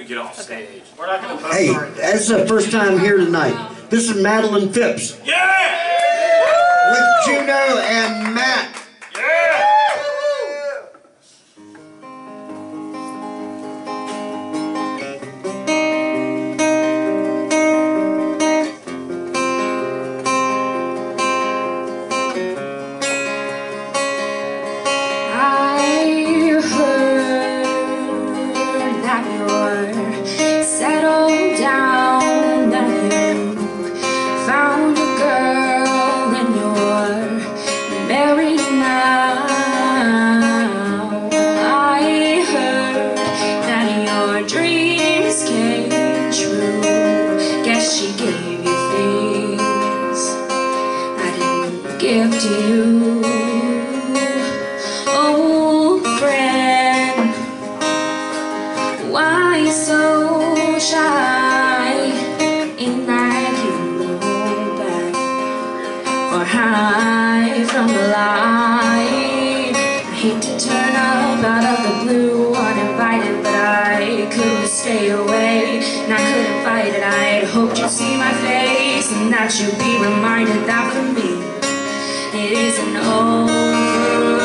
get off stage. We're not going to Hey, that's the first time here tonight. This is Madeline Phipps. Yeah! With Juno and Matt. Yeah! Give to you, oh friend, why you so shy? Ain't like you hold back or hide from the light. I hate to turn up out of the blue uninvited, but I couldn't stay away and I couldn't fight it. I'd hoped you'd see my face and that you'd be reminded that for me it isn't over.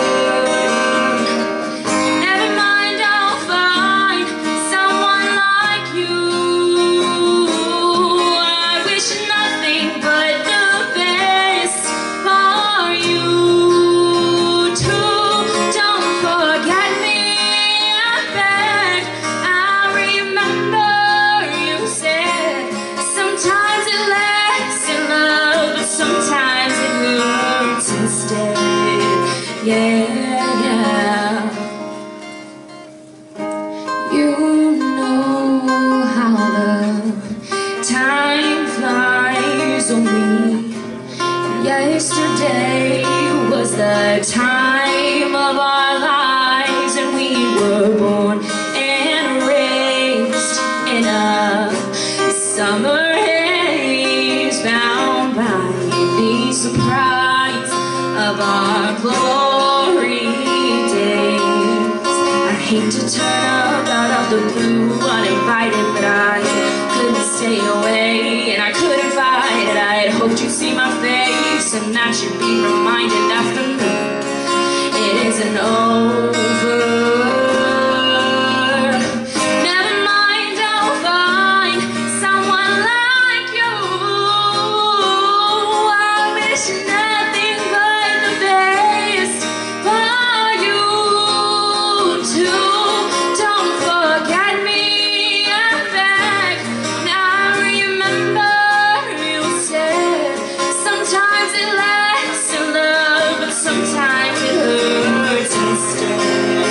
Never mind, I'll find someone like you. I wish nothing but the best for you too. Don't forget me, I beg. I remember you said sometimes it lasts in love, but sometimes it hurts instead. Yeah. You know how the time flies on me. Yesterday was the time of our lives, and we were born and raised in a summer haze, bound by the surprise of our glory days. I hate to turn up out of the blue uninvited, but I couldn't stay away and I couldn't fight it. I had hoped you'd see my face and that you'd be reminded that for me it isn't over. Never mind, I'll find someone like you. I wish nothing but the best for you too. Don't forget me, I beg. Now I remember you said sometimes it lasts in love, but sometimes it hurts instead.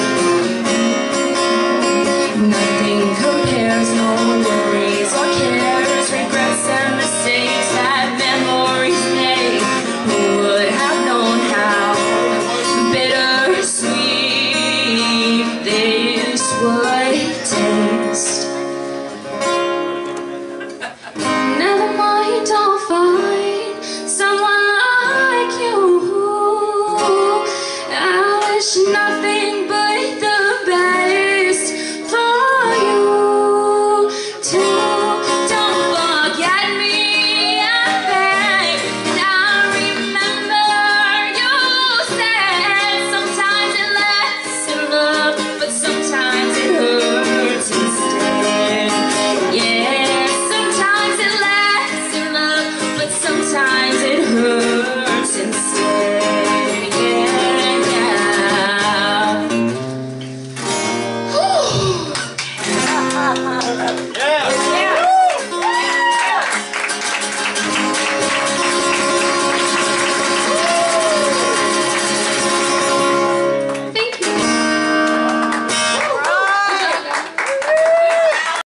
Nothing compares, no worries or cares, regrets and mistakes that memories make. Who would have known how bittersweet this would taste? Never mind, I'll find someone like you. I wish nothing but the best for you too. Don't forget me, I beg. And I remember you said sometimes it lasts in love, but sometimes it hurts instead. Yeah, sometimes it lasts in love, but sometimes it hurts instead. Yeah. Whew. Yeah!